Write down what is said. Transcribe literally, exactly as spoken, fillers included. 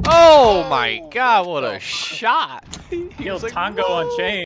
Oh my god, what a shot! Yo, Tango on chain.